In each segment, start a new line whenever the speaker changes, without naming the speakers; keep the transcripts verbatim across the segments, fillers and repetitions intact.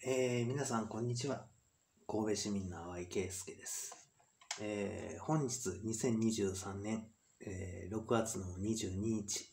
えー、皆さん、こんにちは。神戸市民の淡井圭介です。えー、本日、にせんにじゅうさんねん、えー、ろくがつのにじゅうににち。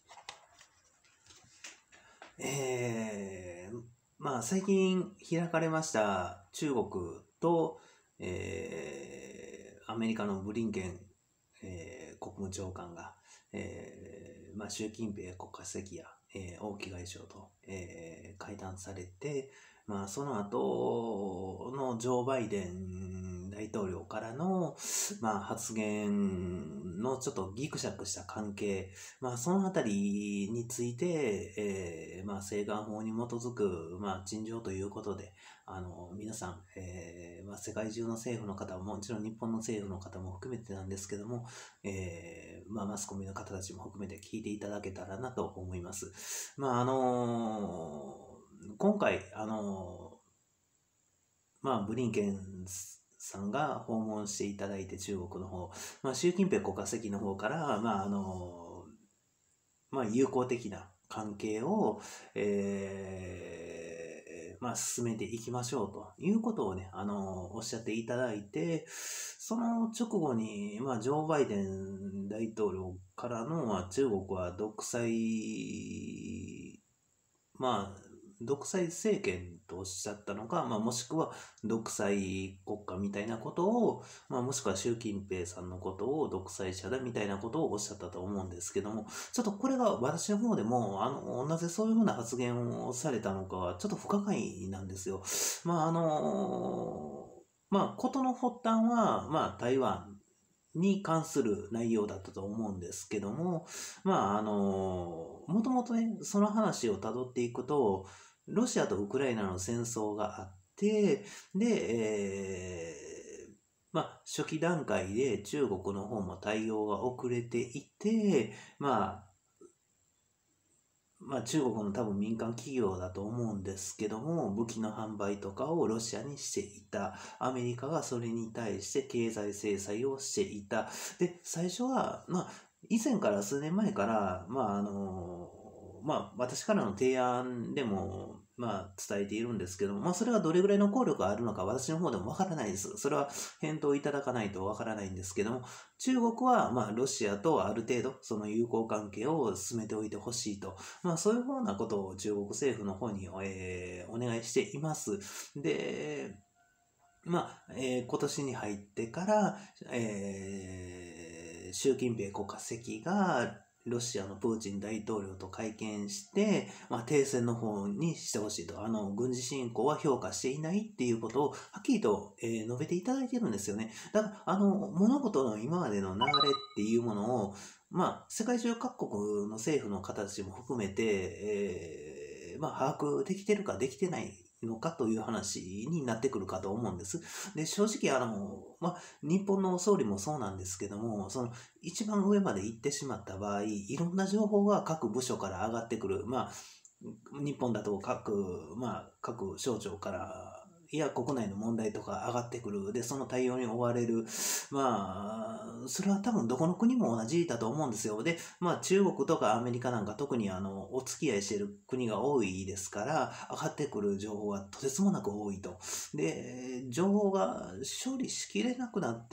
えー、まあ、最近開かれました中国と、えー、アメリカのブリンケン、えー、国務長官が、えーまあ、習近平国家主席や、えー、王毅外相と、えー、会談されて、まあ、その後のジョー・バイデン大統領からの、まあ、発言のちょっとギクシャクした関係、まあ、そのあたりについて、えーまあ、請願法に基づく、まあ、陳情ということで、あの皆さん、えーまあ、世界中の政府の方も、もちろん日本の政府の方も含めてなんですけども、えーまあ、マスコミの方たちも含めて聞いていただけたらなと思います。まああのー今回、あのーまあ、ブリンケンさんが訪問していただいて、中国の方、まあ、習近平国家主席の方から、まああのーまあ、友好的な関係を、えーまあ、進めていきましょうということをね、あのーおっしゃっていただいて、その直後に、まあ、ジョー・バイデン大統領からの、まあ、中国は独裁、まあ、独裁政権とおっしゃったのか、まあ、もしくは独裁国家みたいなことを、まあ、もしくは習近平さんのことを独裁者だみたいなことをおっしゃったと思うんですけども、ちょっとこれが私の方でも、あの、なぜそういうふうな発言をされたのかは、ちょっと不可解なんですよ。まあ、あの、まあ、ことの発端は、まあ、台湾に関する内容だったと思うんですけども、まあ、あの、もともとね、その話をたどっていくと、ロシアとウクライナの戦争があって、で、えーまあ、初期段階で中国の方も対応が遅れていて、まあ、まあ、中国の多分民間企業だと思うんですけども、武器の販売とかをロシアにしていた。アメリカがそれに対して経済制裁をしていた。で、最初は、まあ、以前から数年前から、まあ、あの、まあ、私からの提案でも、まあ、伝えているんですけども、まあ、それがどれぐらいの効力があるのか私の方でもわからないです。それは返答いただかないとわからないんですけども、中国は、まあ、ロシアとある程度、その友好関係を進めておいてほしいと。まあ、そういうふうなことを中国政府の方に、えーお願いしています。で、まあ、えー今年に入ってから、えー習近平国家主席が、ロシアのプーチン大統領と会見して、まあ、停戦の方にしてほしいと。あの、軍事侵攻は評価していないっていうことを、はっきりと、えー述べていただいてるんですよね。だから、あの、物事の今までの流れっていうものを、まあ、世界中各国の政府の形も含めて、えーまあ、把握できてるかできてないのかという話になってくるかと思うんです。で、正直、あの、まあ、日本の総理もそうなんですけども、その、一番上まで行ってしまった場合、いろんな情報が各部署から上がってくる。まあ、日本だと各、まあ、各省庁から、いや、国内の問題とか上がってくる。で、その対応に追われる。まあ、それは多分どこの国も同じだと思うんですよ。で、まあ、中国とかアメリカなんか特にあの、お付き合いしている国が多いですから、上がってくる情報はとてつもなく多いと。で、情報が処理しきれなくなって、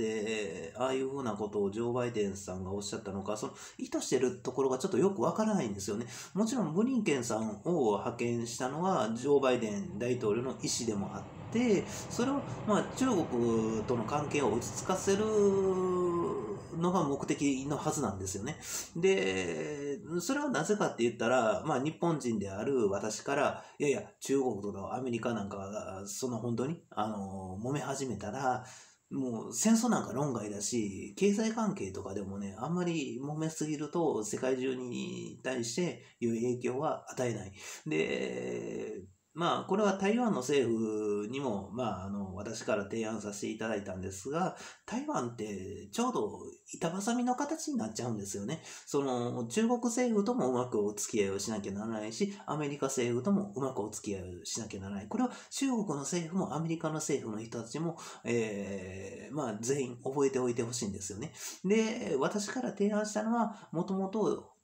ああいうふうなことをジョー・バイデンさんがおっしゃったのか、その意図しているところがちょっとよくわからないんですよね。もちろんブリンケンさんを派遣したのはジョー・バイデン大統領の意思でもあって、それを、まあ、中国との関係を落ち着かせるのが目的のはずなんですよね。で、それはなぜかって言ったら、まあ、日本人である私から、いやいや、中国とかアメリカなんかが、その本当に、あの、揉め始めたら、もう戦争なんか論外だし、経済関係とかでもね、あんまり揉めすぎると世界中に対して良い影響は与えない。で、まあ、これは台湾の政府にも、まあ、あの、私から提案させていただいたんですが、台湾ってちょうど板挟みの形になっちゃうんですよね。その、中国政府ともうまくお付き合いをしなきゃならないし、アメリカ政府ともうまくお付き合いをしなきゃならない。これは中国の政府もアメリカの政府の人たちも、えー、まあ、全員覚えておいてほしいんですよね。で、私から提案したのは、もともと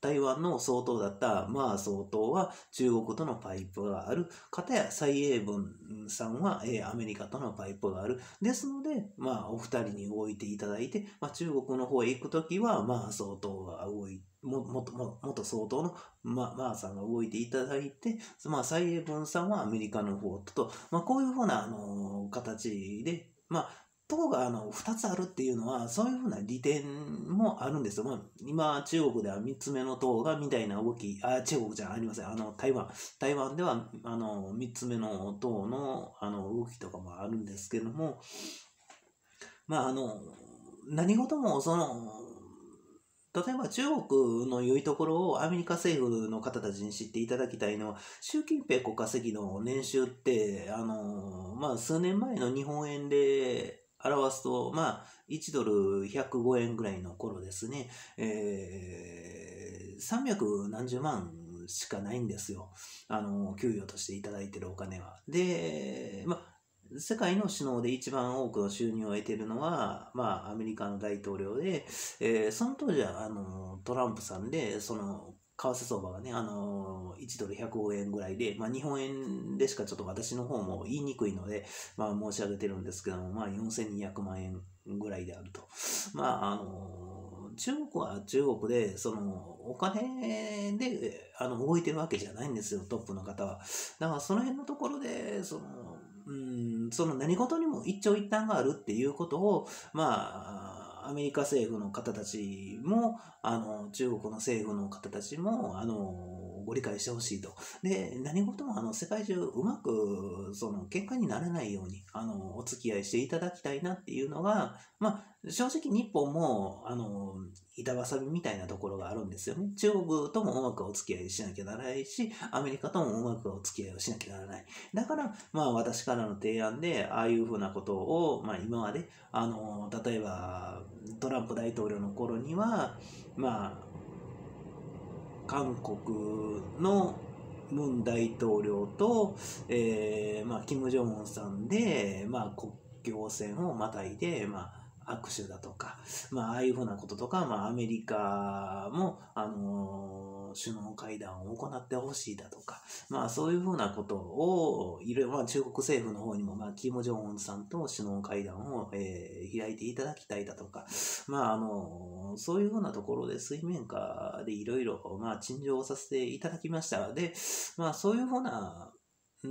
台湾の総統だったマー総統は中国とのパイプがある。かたや蔡英文さんは、えーアメリカとのパイプがある。ですので、まあ、お二人に動いていただいて、まあ、中国の方へ行くときは、マー総統が動いて、も元も元総統のまマーさんが動いていただいて、まあ、蔡英文さんはアメリカの方と、まあ、こういうふうな、あの形で、まあ、党があのふたつあるっていうのは、そういうふうな利点もあるんですよ。まあ、今、中国ではみっつめの党がみたいな動き、あ、中国じゃありません。あの、台湾。台湾では、あの、みっつめの党の、あの、動きとかもあるんですけども、まあ、あの、何事も、その、例えば中国の良いところをアメリカ政府の方たちに知っていただきたいのは、習近平国家主席の年収って、あの、まあ、数年前の日本円で表すと、まあ、いちドルひゃくごえんぐらいの頃ですね、えー、さんびゃくなんじゅうまんしかないんですよ。あの、給与としていただいているお金は。で、まあ、世界の首脳で一番多くの収入を得ているのは、まあ、アメリカの大統領で、えーその当時は、あの、トランプさんで、その、為替相場がね、あの、いちドルひゃくごえんぐらいで、まあ、日本円でしかちょっと私の方も言いにくいので、まあ、申し上げてるんですけども、まあ、よんせんにひゃくまんえんぐらいであると。まあ、あの、中国は中国で、その、お金で、あの、動いてるわけじゃないんですよ、トップの方は。だから、その辺のところで、その、うん、その何事にも一長一短があるっていうことを、まあ、アメリカ政府の方たちも、あの、中国の政府の方たちも、あの、ご理解してほしいと。で、何事も、あの、世界中うまく、その、喧嘩にならないように、あの、お付き合いしていただきたいなっていうのが、まあ、正直日本も、あの、板挟みみたいなところがあるんですよね。中国ともうまくお付き合いしなきゃならないし、アメリカともうまくお付き合いをしなきゃならない。だから、まあ私からの提案で、ああいうふうなことを、まあ今まで、あの、例えばトランプ大統領の頃には、まあ、韓国のムン大統領と、えー、まあ、キム・ジョンウンさんで、まあ、国境線をまたいで、まあ、握手だとか、まあ、ああいうふうなこととか、まあ、アメリカも、あのー首脳会談を行ってほしいだとか、まあ、そういうふうなことを、いろいろ、まあ、中国政府の方にも、まあ、キム・ジョンウンさんと首脳会談を、えー開いていただきたいだとか、まあ、あの、そういうふうなところで水面下でいろいろ、まあ、陳情をさせていただきました。で、まあ、そういうふうな、うん、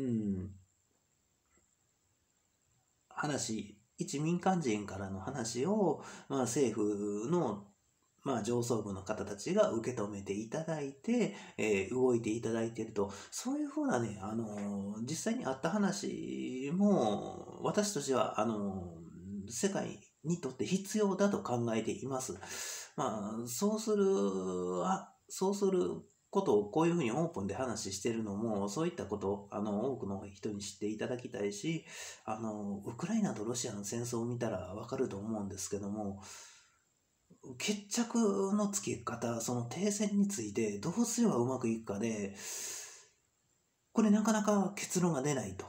話、一民間人からの話を、まあ、政府のまあ、上層部の方たちが受け止めていただいて、えー動いていただいていると、そういうふうなね、あのー実際にあった話も、私としては、あのー世界にとって必要だと考えています。まあ、そうする、あ、そうすることをこういうふうにオープンで話してるのも、そういったことを、あの、多くの人に知っていただきたいし、あの、ウクライナとロシアの戦争を見たらわかると思うんですけども、決着のつけ方、その停戦についてどうすればうまくいくかで、これなかなか結論が出ないと。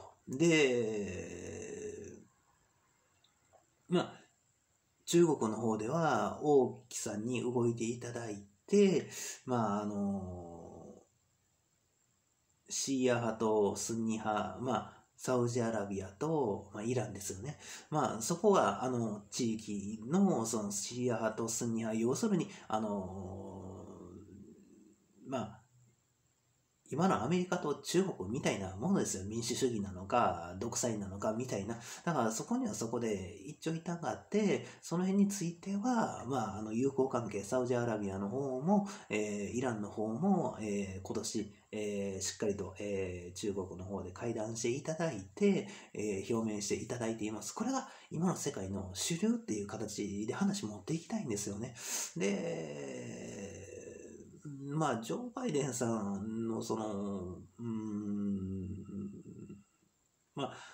で、まあ、中国の方では王毅さんに動いていただいて、まあ、あの、シーア派とスンニ派、まあ、サウジアラビアと、まあ、イランですよね。まあ、そこが、あの、地域の、その、シーア派とスンニ派、要するに、あの、まあ、今のアメリカと中国みたいなものですよ。民主主義なのか、独裁なのかみたいな。だからそこにはそこで一長一短があって、その辺については、まあ、あの友好関係、サウジアラビアの方も、えーイランの方も、えー今年、えーしっかりと、えー中国の方で会談していただいて、えー表明していただいています。これが今の世界の主流っていう形で話持っていきたいんですよね。で、まあ、ジョー・バイデンさんの、その、うーん、まあ、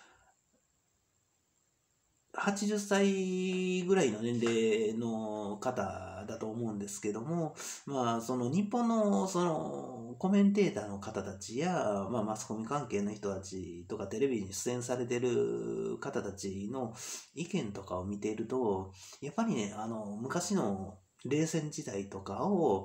はちじゅっさいぐらいの年齢の方だと思うんですけども、まあ、その日本のそのコメンテーターの方たちや、まあ、マスコミ関係の人たちとかテレビに出演されてる方たちの意見とかを見ていると、やっぱりね、あの、昔の冷戦時代とかを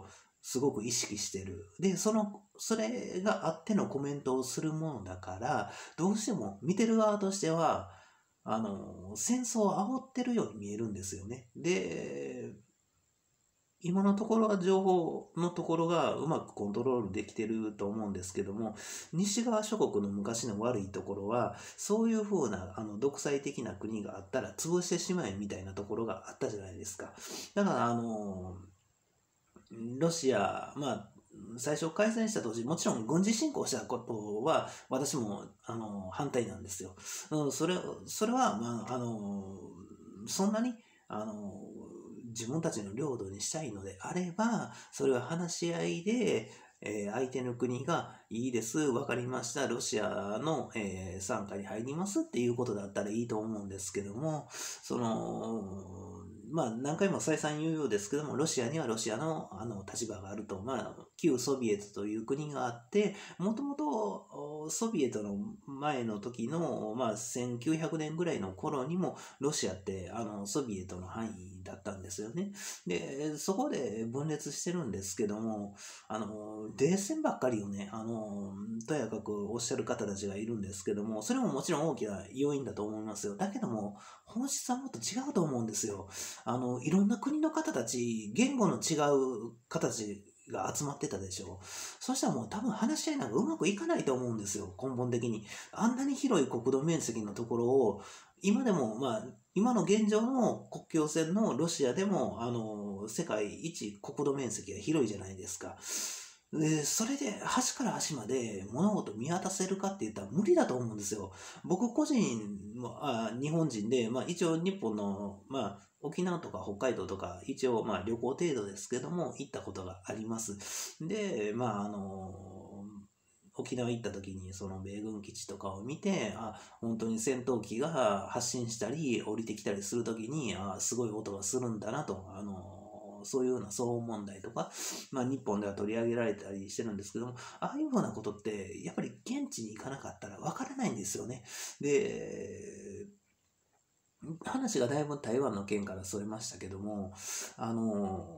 すごく意識してる。で、その、それがあってのコメントをするものだから、どうしても見てる側としては、あの、戦争を煽ってるように見えるんですよね。で、今のところは情報のところがうまくコントロールできてると思うんですけども、西側諸国の昔の悪いところは、そういうふうなあの独裁的な国があったら潰してしまえみたいなところがあったじゃないですか。だから、あの、ロシア、まあ、最初開戦した当時、もちろん軍事侵攻したことは、私もあの反対なんですよ。うん、それそれは、まあ、あのそんなにあの自分たちの領土にしたいのであれば、それは話し合いで、えー相手の国がいいです、わかりました、ロシアの、えー傘下に入りますっていうことだったらいいと思うんですけども、その、まあ何回も再三言うようですけども、ロシアにはロシアのあの立場があると、まあ、旧ソビエトという国があって、もともとソビエトの前の時の、まあ、せんきゅうひゃくねんぐらいの頃にも、ロシアってあのソビエトの範囲だったんですよね。で、そこで分裂してるんですけども、あの、冷戦ばっかりをね、あの、とやかくおっしゃる方たちがいるんですけども、それももちろん大きな要因だと思いますよ。だけども、本質はもっと違うと思うんですよ。あの、いろんな国の方たち、言語の違う方たちが集まってたでしょう。そしたらもう多分話し合いなんかうまくいかないと思うんですよ、根本的に。あんなに広い国土面積のところを、今でも、まあ、今の現状の国境線のロシアでも、あの、世界一国土面積が広いじゃないですか。で、それで端から端まで物事見渡せるかって言ったら無理だと思うんですよ。僕個人も、あ、日本人で、まあ一応日本の、まあ沖縄とか北海道とか一応まあ旅行程度ですけども行ったことがあります。で、まああの、沖縄行った時にその米軍基地とかを見て、あ、本当に戦闘機が発進したり降りてきたりする時に、あ、すごい音がするんだなと、あの、そういうような騒音問題とか、まあ日本では取り上げられたりしてるんですけども、ああいうふうなことって、やっぱり現地に行かなかったらわからないんですよね。で、話がだいぶ台湾の件からそれましたけども、あの、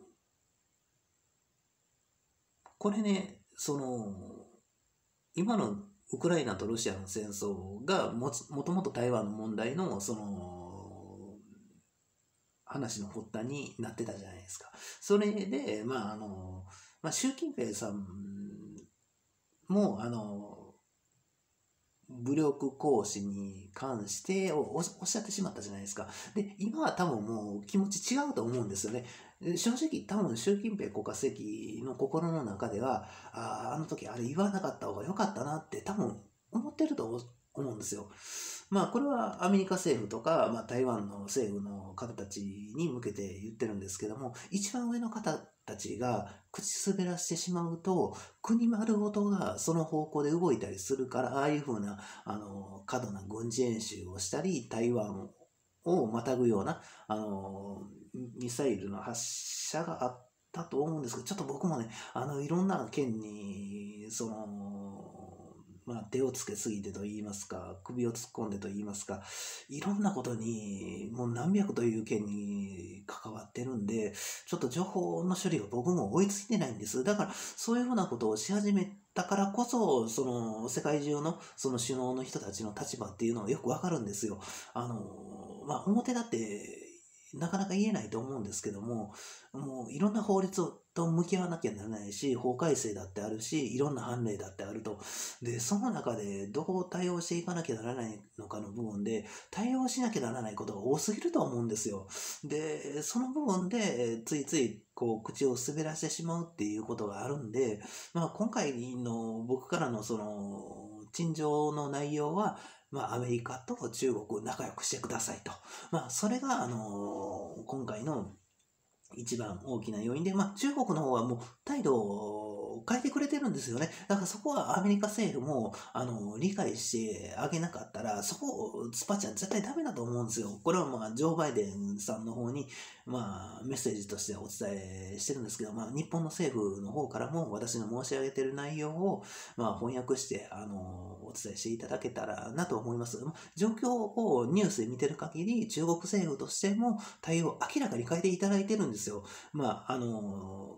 これね、その、今のウクライナとロシアの戦争がもつもともと台湾の問題のその話の発端になってたじゃないですか。それで、まああの、まあ、習近平さんもあの武力行使に関しておおっしゃってしまったじゃないですか。で、今は多分もう気持ち違うと思うんですよね。正直多分習近平国家主席の心の中では、ああ、あの時あれ言わなかった方が良かったなって多分思ってると思うんですよ。まあこれはアメリカ政府とか、まあ、台湾の政府の方たちに向けて言ってるんですけども、一番上の方たちが口滑らしてしまうと、国丸ごとがその方向で動いたりするから、ああいうふうなあの過度な軍事演習をしたり、台湾をまたぐようなあのミサイルの発射があったと思うんですけど、ちょっと僕もね、あのいろんな県にそのまあ、手をつけすぎてと言いますか、首を突っ込んでと言いますか、いろんなことに、もう何百という件に関わってるんで、ちょっと情報の処理が僕も追いついてないんです。だから、そういうふうなことをし始めたからこそ、その、世界中の、その首脳の人たちの立場っていうのがよくわかるんですよ。あの、まあ、表だって、なかなか言えないと思うんですけども、もういろんな法律と向き合わなきゃならないし、法改正だってあるし、いろんな判例だってあると。で、その中でどう対応していかなきゃならないのかの部分で、対応しなきゃならないことが多すぎると思うんですよ。で、その部分でついついこう口を滑らしてしまうっていうことがあるんで、まあ今回の僕からのその、陳情の内容は、まあ、アメリカと中国仲良くしてくださいと。まあ、それが、あのー今回の一番大きな要因で、まあ、中国の方はもう態度を変えてくれてるんですよね。だからそこはアメリカ政府も、あの、理解してあげなかったら、そこを突っ張っちゃ絶対ダメだと思うんですよ。これはまあ、ジョー・バイデンさんの方に、まあ、メッセージとしてお伝えしてるんですけど、まあ、日本の政府の方からも私の申し上げてる内容を、まあ、翻訳して、あの、お伝えしていただけたらなと思います。状況をニュースで見てる限り、中国政府としても対応を明らかに変えていただいてるんですよ。まあ、あの、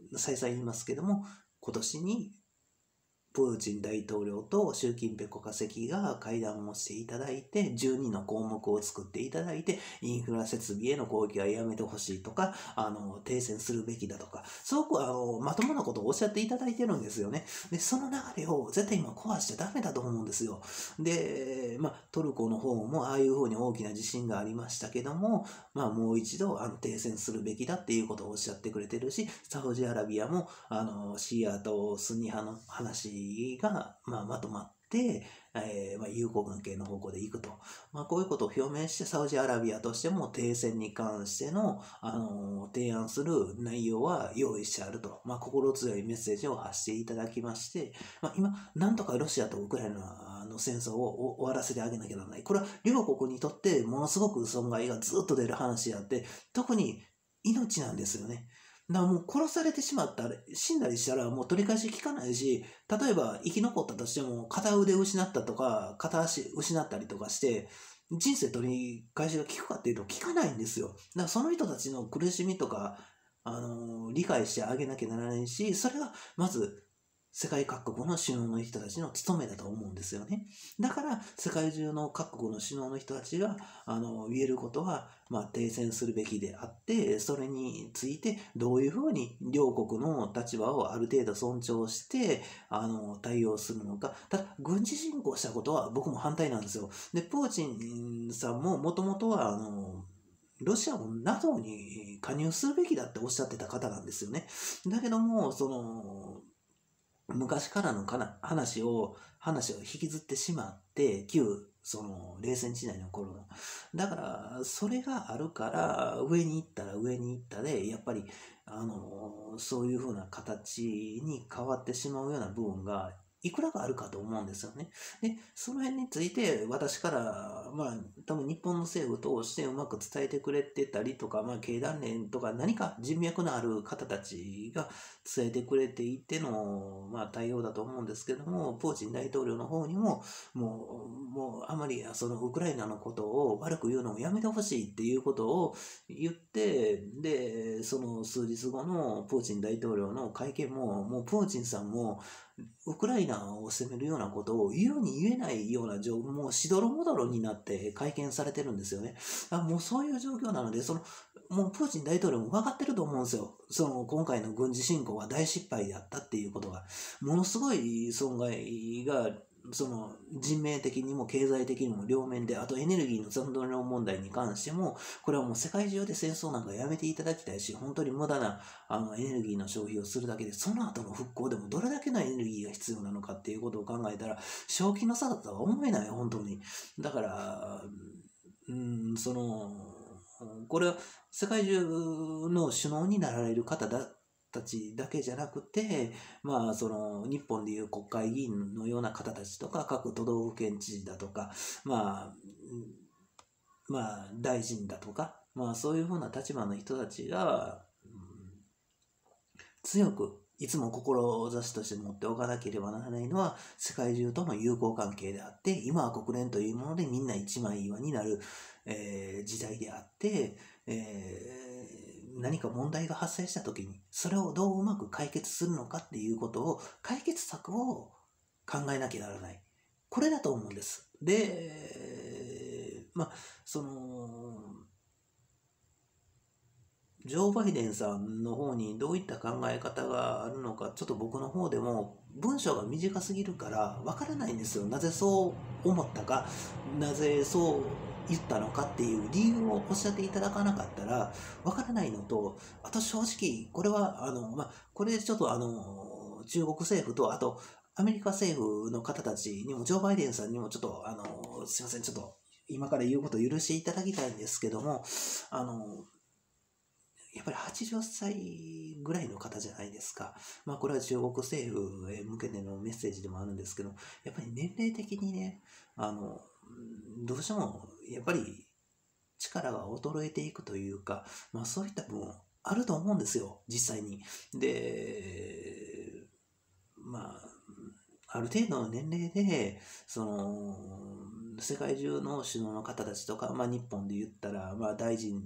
再々言いますけども、今年にプーチン大統領と習近平国家主席が会談をしていただいて、じゅうにの項目を作っていただいて、インフラ設備への攻撃はやめてほしいとか、あの、停戦するべきだとか、すごくあの、まともなことをおっしゃっていただいてるんですよね。で、その流れを絶対今壊しちゃダメだと思うんですよ。で、まあ、トルコの方もああいうふうに大きな地震がありましたけども、まあ、もう一度安定戦するべきだっていうことをおっしゃってくれてるし、サウジアラビアも、あの、シーアとスンニ派の話が、まあ、まとまって、えーまあ、友好関係の方向でいくと、まあ、こういうことを表明して、サウジアラビアとしても停戦に関しての、あの提案する内容は用意してあると、まあ、心強いメッセージを発していただきまして、まあ、今なんとかロシアとウクライナの戦争を終わらせてあげなきゃならない。これは両国にとってものすごく損害がずっと出る話であって、特に命なんですよね。だからもう殺されてしまったら、死んだりしたらもう取り返し効かないし、例えば生き残ったとしても片腕失ったとか片足失ったりとかして人生取り返しが効くかっていうと効かないんですよ。だからその人たちの苦しみとか、あのー理解してあげなきゃならないし、それがまず世界各国の首脳の人たちの務めだと思うんですよね。だから世界中の各国の首脳の人たちがあの言えることは、まあ、停戦するべきであって、それについてどういうふうに両国の立場をある程度尊重してあの対応するのか。ただ軍事侵攻したことは僕も反対なんですよ。でプーチンさんももともとはあのロシアも ナトー に加入するべきだっておっしゃってた方なんですよね。だけどもその昔からのかな話を話を引きずってしまって旧その冷戦時代の頃のだからそれがあるから上に行ったら上に行ったでやっぱりあのそういう風な形に変わってしまうような部分がいくらかあるかと思うんですよね。で、その辺について私から、まあ、多分日本の政府を通してうまく伝えてくれてたりとか、まあ、経団連とか何か人脈のある方たちが伝えてくれていての、まあ、対応だと思うんですけども、プーチン大統領の方にも、もう、もうあまりそのウクライナのことを悪く言うのをやめてほしいっていうことを言って、で、その数日後のプーチン大統領の会見も、もうプーチンさんも、ウクライナを攻めるようなことを言うに言えないような状況、もうしどろもどろになって会見されてるんですよね。あもうそういう状況なので、その、もうプーチン大統領も分かってると思うんですよ。その、今回の軍事侵攻は大失敗であったっていうことが、ものすごい損害が、その人命的にも経済的にも両面で、あとエネルギーの残量問題に関しても、これはもう世界中で戦争なんかやめていただきたいし、本当に無駄なあのエネルギーの消費をするだけで、その後の復興でもどれだけのエネルギーが必要なのかっていうことを考えたら、正気の沙汰とは思えない、本当に。だから、うん、その、これは世界中の首脳になられる方だたちだけじゃなくて、まあ、その日本でいう国会議員のような方たちとか、各都道府県知事だとか、まあ、まあ、大臣だとか、まあ、そういうふうな立場の人たちが、うん、強くいつも志として持っておかなければならないのは世界中との友好関係であって、今は国連というものでみんな一枚岩になる、えー、時代であって、えー何か問題が発生した時にそれをどううまく解決するのかっていうことを解決策を考えなきゃならない。これだと思うんです。で、まあそのジョー・バイデンさんの方にどういった考え方があるのか、ちょっと僕の方でも文章が短すぎるからわからないんですよ。なぜそう思ったか、なぜそう言ったのかっていう理由をおっしゃっていただかなかったらわからないのと、あと正直これはあのまあこれちょっとあの中国政府とあとアメリカ政府の方たちにもジョー・バイデンさんにもちょっとあのすいませんちょっと今から言うことを許していただきたいんですけども、あのやっぱりはちじゅっさいぐらいの方じゃないですか。まあこれは中国政府へ向けてのメッセージでもあるんですけど、やっぱり年齢的にね、あの、どうしてもやっぱり力が衰えていくというか、まあそういった部分あると思うんですよ、実際に。で、まあ、ある程度の年齢で、その、世界中の首脳の方たちとか、まあ日本で言ったら、まあ大臣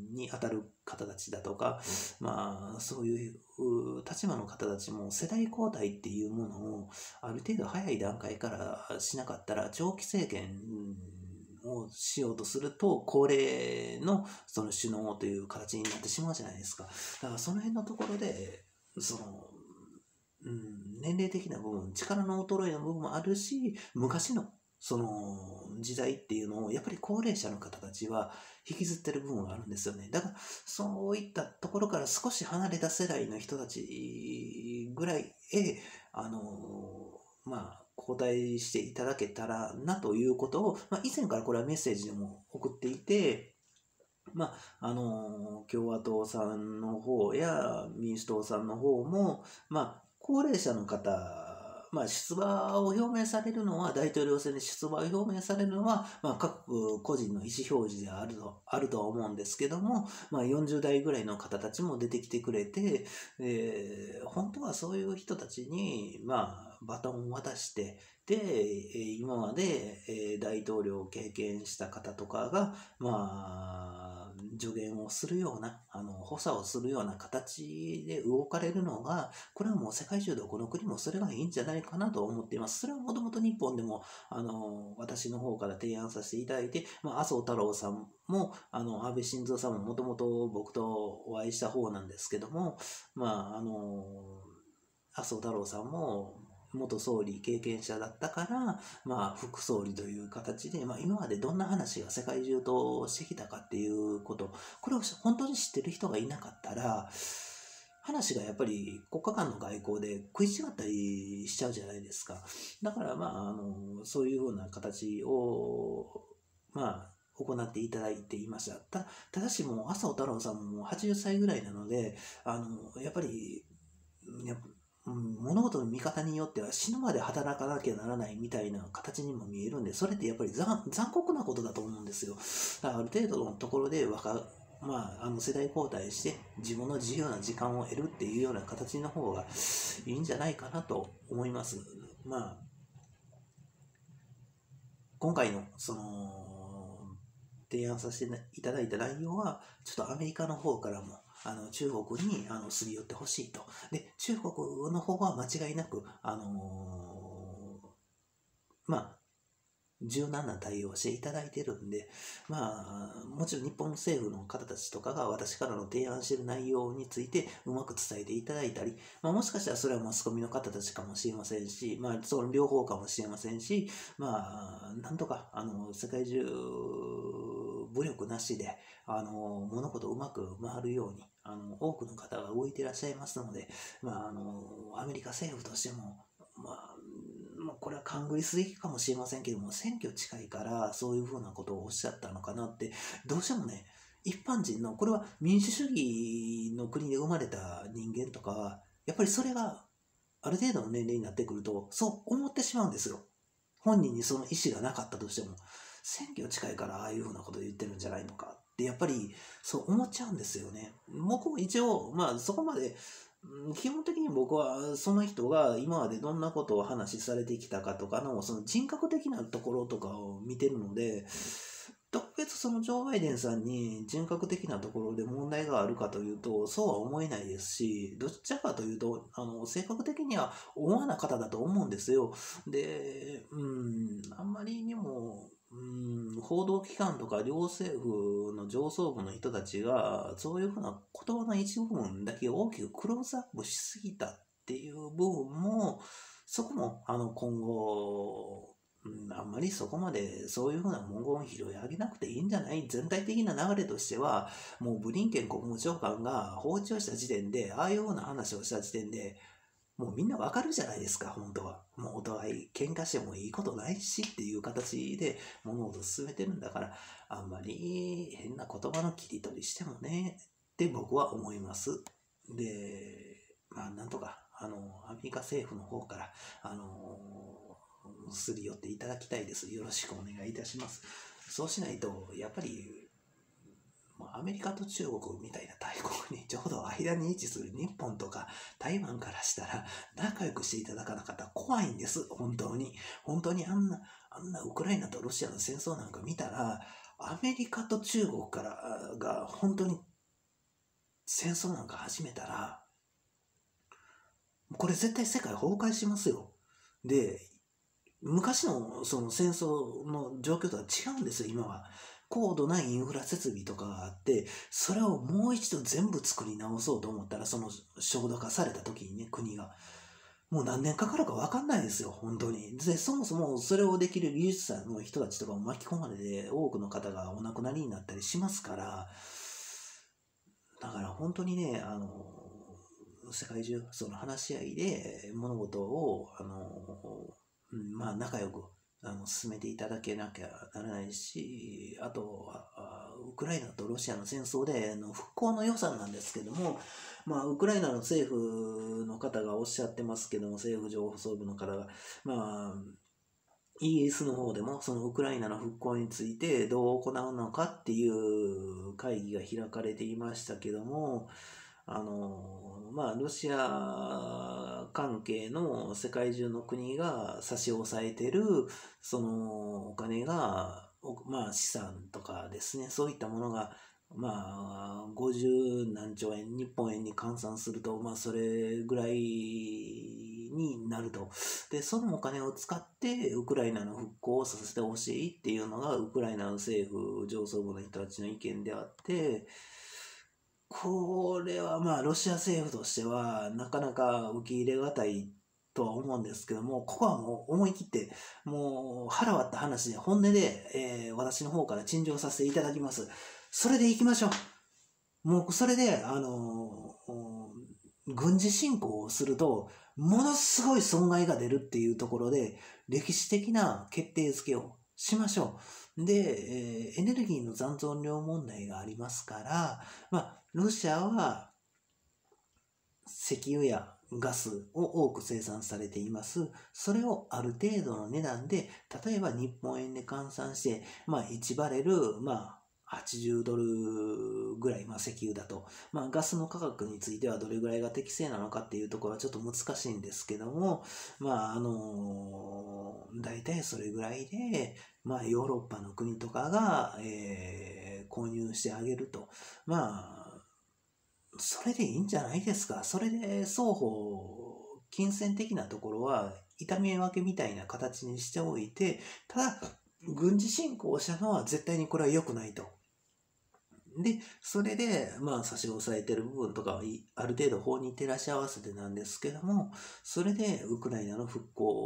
に当たる方たちだとか、まあ、そういう立場の方たちも世代交代っていうものをある程度早い段階からしなかったら、長期政権をしようとすると、高齢のその首脳という形になってしまうじゃないですか。だからその辺のところで、その、うん、年齢的な部分、力の衰えの部分もあるし、昔のその時代っていうのをやっぱり高齢者の方たちは引きずってる部分があるんですよね。だからそういったところから少し離れた世代の人たちぐらいへ、あの、まあ、交代していただけたらなということを、まあ、以前からこれはメッセージでも送っていて、まあ、あの、共和党さんの方や民主党さんの方も、まあ、高齢者の方、まあ、出馬を表明されるのは、大統領選で出馬を表明されるのは、まあ、各個人の意思表示であると、あるとは思うんですけども、まあ、よんじゅう代ぐらいの方たちも出てきてくれて、えー、本当はそういう人たちに、まあ、バトンを渡して、で、今まで大統領を経験した方とかが、まあ、助言をするような、あの、補佐をするような形で動かれるのが、これはもう世界中どこの国もそれがいいんじゃないかなと思っています。それはもともと日本でも、あの、私の方から提案させていただいて、まあ、麻生太郎さんも、あの、安倍晋三さんももともと僕とお会いした方なんですけども、まあ、あの、麻生太郎さんも、元総理経験者だったから、まあ、副総理という形で、まあ、今までどんな話が世界中としてきたかっていうこと、これを本当に知ってる人がいなかったら、話がやっぱり国家間の外交で食い違ったりしちゃうじゃないですか。だから、まあ、あの、そういうふうな形を、まあ、行っていただいていました。た、ただしもう、麻生太郎さんもはちじゅっさいぐらいなので、あの、やっぱり、やっぱうん、物事の見方によっては死ぬまで働かなきゃならないみたいな形にも見えるんで、それってやっぱり 残, 残酷なことだと思うんですよ。だからある程度のところで若、まあ、あの世代交代して自分の自由な時間を得るっていうような形の方がいいんじゃないかなと思います。まあ、今回のその提案させていただいた内容はちょっとアメリカの方からもあの中国にあのすり寄ってほしいと。で、中国の方は間違いなく、あのー、まあ、柔軟な対応をしていただいてるんで、まあ、もちろん日本政府の方たちとかが私からの提案している内容についてうまく伝えていただいたり、まあ、もしかしたらそれはマスコミの方たちかもしれませんし、まあ、その両方かもしれませんし、まあ、なんとか、あの、世界中、武力なしで、あの、物事をうまく回るように、あの、多くの方が動いていらっしゃいますので、まあ、あの、アメリカ政府としても、まあ、まあ、これは勘繰りすぎかもしれませんけども、選挙近いからそういうふうなことをおっしゃったのかなって、どうしてもね、一般人の、これは民主主義の国で生まれた人間とかは、やっぱりそれがある程度の年齢になってくると、そう思ってしまうんですよ。本人にその意思がなかったとしても、選挙近いからああいうふうなことを言ってるんじゃないのかって、やっぱりそう思っちゃうんですよね。僕も一応、まあそこまで、基本的に僕はその人が今までどんなことを話しされてきたかとかのその人格的なところとかを見てるので、特別そのジョー・バイデンさんに人格的なところで問題があるかというと、そうは思えないですし、どちらかというと、あの、性格的には温和な方だと思うんですよ。で、うん、あんまりにも、うん、報道機関とか両政府の上層部の人たちが、そういうふうな言葉の一部分だけ大きくクローズアップしすぎたっていう部分も、そこも、あの、今後、うん、あんまりそこまでそういうふうな文言を拾い上げなくていいんじゃない？全体的な流れとしては、もうブリンケン国務長官が訪朝した時点で、ああいうふうな話をした時点で、もうみんなわかるじゃないですか、本当は。もうお互い喧嘩してもいいことないしっていう形で物事を進めてるんだから、あんまり変な言葉の切り取りしてもね、って僕は思います。で、まあなんとか、あの、アメリカ政府の方から、あの、すり寄っていただきたいです。よろしくお願いいたします。そうしないと、やっぱり、アメリカと中国みたいな大国にちょうど間に位置する日本とか台湾からしたら仲良くしていただかなかったら怖いんです。本当に。本当にあんな、あんなウクライナとロシアの戦争なんか見たら、 アメリカと中国からが本当に戦争なんか始めたら、これ絶対世界崩壊しますよ。で、昔のその戦争の状況とは違うんですよ、今は。高度なインフラ設備とかがあって、それをもう一度全部作り直そうと思ったら、その焦土化された時にね、国が。もう何年かかるか分かんないですよ、本当に。で、そもそもそれをできる技術者の人たちとかも巻き込まれて、多くの方がお亡くなりになったりしますから、だから本当にね、あの、世界中、その話し合いで物事を、あの、うんまあ仲良くあの進めていただけなきゃならないし、あとは、あウクライナとロシアの戦争であの復興の予算なんですけども、まあ、ウクライナの政府の方がおっしゃってますけども、政府情報総部の方が、まあ、イギリスの方でもそのウクライナの復興についてどう行うのかっていう会議が開かれていましたけども、あのまあロシア関係の世界中の国が差し押さえてるそのお金が、まあ資産とかですね、そういったものがまあごじゅうなんちょうえん、日本円に換算するとまあそれぐらいになると。で、そのお金を使ってウクライナの復興をさせてほしいっていうのがウクライナの政府上層部の人たちの意見であって、これはまあロシア政府としてはなかなか受け入れがたいとは思うんですけども、ここはもう思い切ってもう腹割った話で本音で、えー、私の方から陳情させていただきます。それでいきましょう。もうそれであのー、軍事侵攻をするとものすごい損害が出るっていうところで歴史的な決定づけをしましょう。で、えーエネルギーの残存量問題がありますから、まあ、ロシアは石油やガスを多く生産されています。それをある程度の値段で、例えば日本円で換算して、まあ、いちバレル、まあ、はちじゅうドルぐらい、まあ、石油だと。まあ、ガスの価格についてはどれぐらいが適正なのかっていうところはちょっと難しいんですけども、まあ、あの大体それぐらいで、まあ、ヨーロッパの国とかが、えー購入してあげると。まあ、それでいいんじゃないですか。それで双方、金銭的なところは痛み分けみたいな形にしておいて、ただ、軍事侵攻をしたのは絶対にこれは良くないと。で、それで、まあ、差し押さえてる部分とかはいある程度法に照らし合わせてなんですけども、それでウクライナの復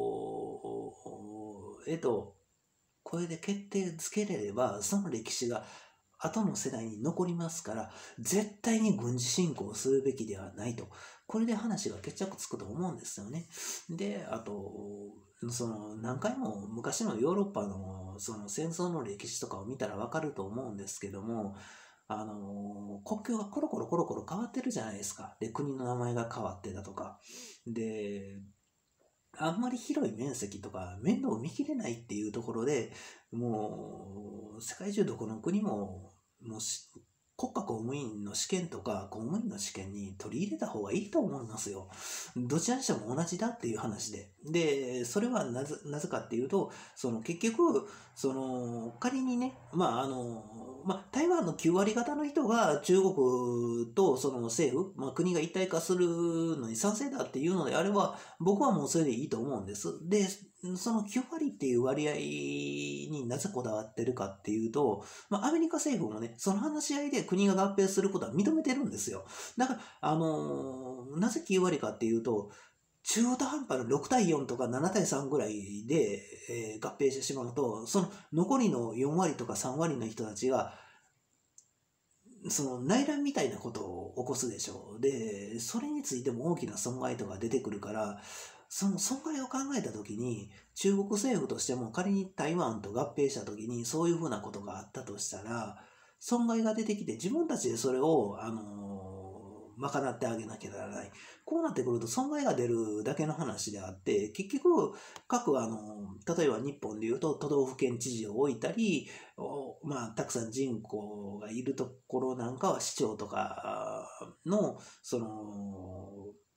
興へと、これで決定づけれれば、その歴史が後の世代に残りますから、絶対に軍事侵攻するべきではないと。これで話が決着つくと思うんですよね。で、あと、その何回も昔のヨーロッパのその戦争の歴史とかを見たらわかると思うんですけども、あの国境がコロコロコロコロ変わってるじゃないですか。で、国の名前が変わってだとか。で、あんまり広い面積とか面倒を見きれないっていうところでもう世界中どこの国ももう国家公務員の試験とか公務員の試験に取り入れた方がいいと思いますよ。どちらにしても同じだっていう話で。で、それはなぜ、なぜかっていうと、その結局、その仮にね、まああの、まあ、台湾のきゅうわり方の人が中国とその政府、まあ、国が一体化するのに賛成だっていうのであれば、僕はもうそれでいいと思うんです。で、そのきゅう割っていう割合になぜこだわってるかっていうと、まあ、アメリカ政府もね、その話し合いで国が合併することは認めてるんですよ。だから、あのーなぜきゅう割かっていうと、中途半端なろくたいよんとかななたいさんぐらいで、えー合併してしまうと、その残りのよん割とかさん割の人たちが、その内乱みたいなことを起こすでしょう。で、それについても大きな損害とか出てくるから、その損害を考えたときに、中国政府としても仮に台湾と合併したときにそういうふうなことがあったとしたら、損害が出てきて自分たちでそれを、あの賄ってあげなきゃならない。こうなってくると損害が出るだけの話であって、結局、各あの、例えば日本でいうと都道府県知事を置いたり、まあ、たくさん人口がいるところなんかは市長とかの、その、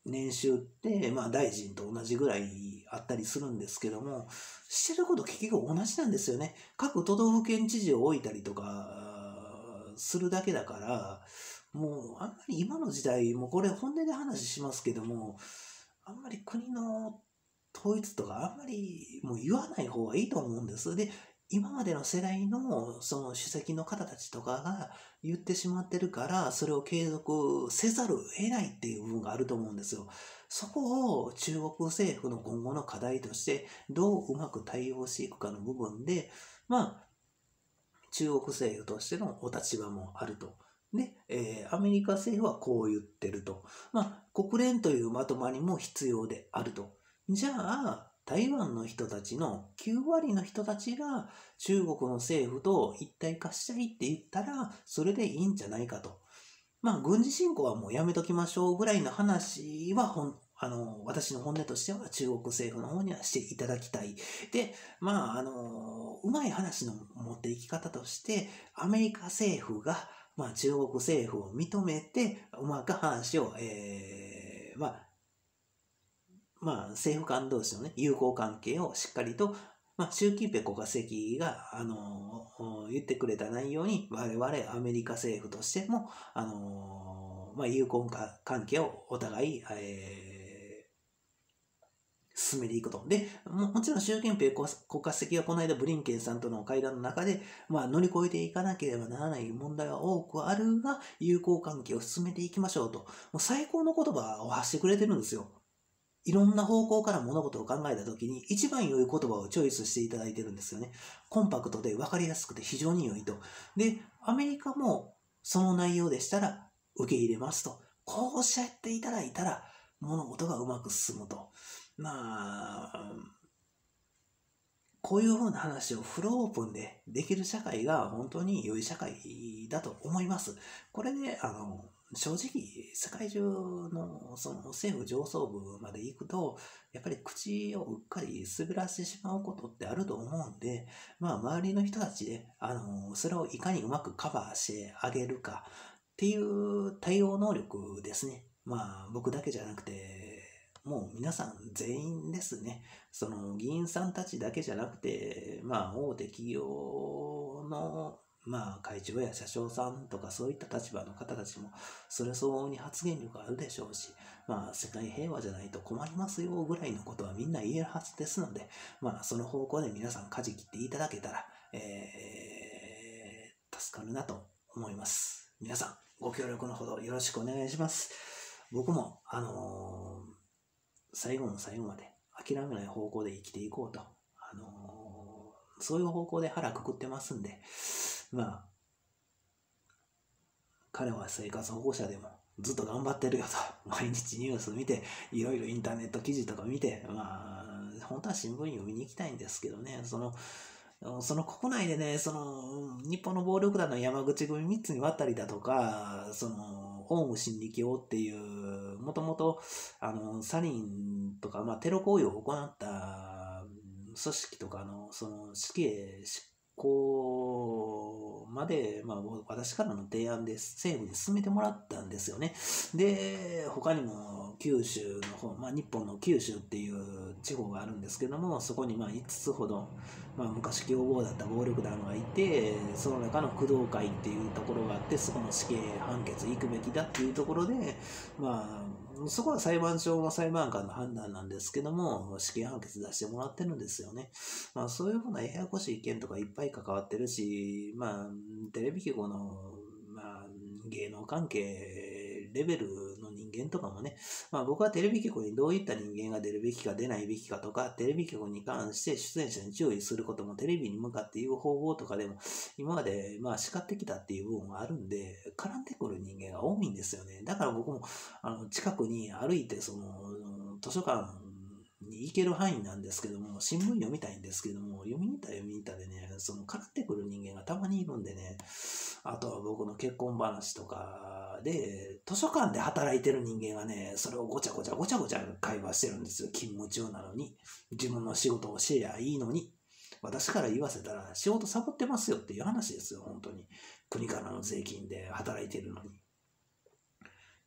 年収って、まあ、大臣と同じぐらいあったりするんですけども、してること結局同じなんですよね。各都道府県知事を置いたりとかするだけだから、もうあんまり今の時代、もうこれ本音で話しますけども、あんまり国の統一とかあんまりもう言わない方がいいと思うんです。で、今までの世代のその主席の方たちとかが言ってしまってるから、それを継続せざるを得ないっていう部分があると思うんですよ。そこを中国政府の今後の課題として、どううまく対応していくかの部分で、まあ、中国政府としてのお立場もあると。で、えーアメリカ政府はこう言ってると。まあ、国連というまとまりも必要であると。じゃあ、台湾の人たちのきゅうわりの人たちが中国の政府と一体化したいって言ったら、それでいいんじゃないかと。まあ、軍事侵攻はもうやめときましょうぐらいの話はほん、あの、私の本音としては中国政府の方にはしていただきたい。で、まあ、あの、うまい話の持っていき方として、アメリカ政府が、まあ、中国政府を認めて、うまく話を、えー、まあ、まあ、政府間同士のね、友好関係をしっかりと、まあ、習近平国家主席が、あのー言ってくれた内容に、我々アメリカ政府としても、あのーまあ、友好関係をお互い、えー進めていくと。で、ももちろん習近平国家主席はこの間ブリンケンさんとの会談の中で、まあ、乗り越えていかなければならない問題は多くあるが、友好関係を進めていきましょうと。もう最高の言葉を発してくれてるんですよ。いろんな方向から物事を考えたときに一番良い言葉をチョイスしていただいてるんですよね。コンパクトで分かりやすくて非常に良いと。で、アメリカもその内容でしたら受け入れますと。こうおっしゃっていただいたら物事がうまく進むと。まあ、こういうふうな話をフルオープンでできる社会が本当に良い社会だと思います。これで、あの、正直、世界中のその政府上層部まで行くと、やっぱり口をうっかり滑らせてしまうことってあると思うんで、まあ、周りの人たちで、あの、それをいかにうまくカバーしてあげるかっていう対応能力ですね。まあ、僕だけじゃなくて、もう皆さん全員ですね。その議員さんたちだけじゃなくて、まあ、大手企業の、まあ、会長や社長さんとかそういった立場の方たちも、それ相応に発言力あるでしょうし、まあ、世界平和じゃないと困りますよぐらいのことはみんな言えるはずですので、まあ、その方向で皆さん舵切っていただけたら、えー、助かるなと思います。皆さん、ご協力のほどよろしくお願いします。僕も、あのー最後の最後まで諦めない方向で生きていこうと、あのー、そういう方向で腹くくってますんで、まあ、彼は生活保護者でもずっと頑張ってるよと、毎日ニュース見て、いろいろインターネット記事とか見て、まあ、本当は新聞読みに行きたいんですけどね、その、その国内でね、その、日本の暴力団の山口組みっつに割ったりだとか、その、オウム真理教っていう、もともと、あの、サリンとか、まあ、テロ行為を行った組織とかの、その、死刑執行まで、まあ、私からの提案で政府に進めてもらったんですよね。で、他にも九州の方、まあ、日本の九州っていう地方があるんですけども、そこにまあいつつほど、まあ、昔凶暴だった暴力団がいて、その中の工藤会っていうところがあって、そこの死刑判決行くべきだっていうところで、まあ、そこは裁判所の裁判官の判断なんですけども、死刑判決出してもらってるんですよね。まあ、そういうふうなややこしい意見とかいっぱい関わってるし、まあ、テレビ局の、まあ、芸能関係レベルの人間とかもね、まあ僕はテレビ局にどういった人間が出るべきか出ないべきかとか、テレビ局に関して出演者に注意することもテレビに向かって言う方法とかでも今までまあ叱ってきたっていう部分があるんで、絡んでくる人間が多いんですよね。だから僕もあの近くに歩いてその図書館に行ける範囲なんですけども、新聞読みたいんですけども、読みに行ったら読みに行ったでね、その絡ってくる人間がたまにいるんでね、あとは僕の結婚話とかで、図書館で働いてる人間がね、それをごちゃごちゃごちゃごちゃ会話してるんですよ。勤務中なのに。自分の仕事をしてりゃいいのに。私から言わせたら仕事サボってますよっていう話ですよ、本当に。国からの税金で働いてるのに。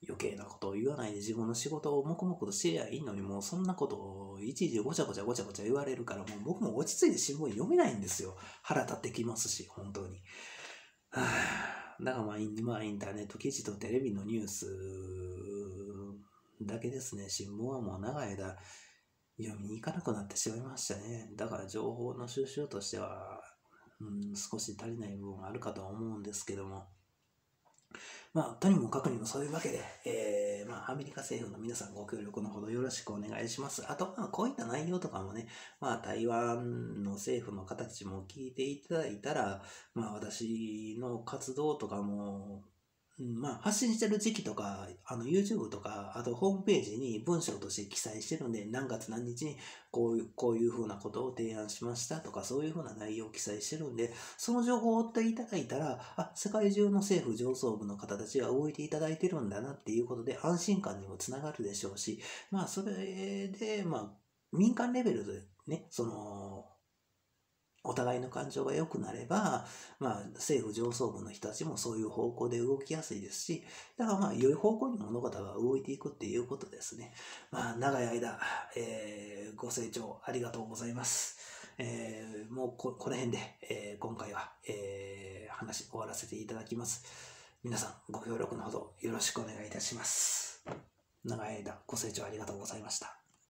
余計なことを言わないで自分の仕事を黙々としてりゃいいのに、もうそんなことをいちいちごちゃごちゃごちゃごちゃ言われるから、もう僕も落ち着いて新聞読めないんですよ。腹立ってきますし、本当に。はあ、だからまあ、まあ、インターネット記事とテレビのニュースだけですね。新聞はもう長い間読みに行かなくなってしまいましたね。だから情報の収集としては、うん、少し足りない部分があるかとは思うんですけども、まあ、とにもかくにもそういうわけで、えー、まあ、アメリカ政府の皆さんご協力のほどよろしくお願いします。あと、まあ、こういった内容とかもね、まあ、台湾の政府の方たちも聞いていただいたら、まあ、私の活動とかも、うん、まあ、発信してる時期とか、あの、YouTube とか、あとホームページに文章として記載してるんで、何月何日にこういう、こういうふうなことを提案しましたとか、そういうふうな内容を記載してるんで、その情報を追っていただいたら、あ、世界中の政府上層部の方たちが動いていただいてるんだなっていうことで、安心感にもつながるでしょうし、まあ、それで、まあ、民間レベルでね、その、お互いの感情が良くなれば、まあ、政府上層部の人たちもそういう方向で動きやすいですし、だからまあ、良い方向に物事が動いていくっていうことですね。まあ、長い間、えーご清聴ありがとうございます。えーもうこ、この辺で、えー今回は、えー話終わらせていただきます。皆さん、ご協力のほどよろしくお願いいたします。長い間ご清聴ありがとうございました。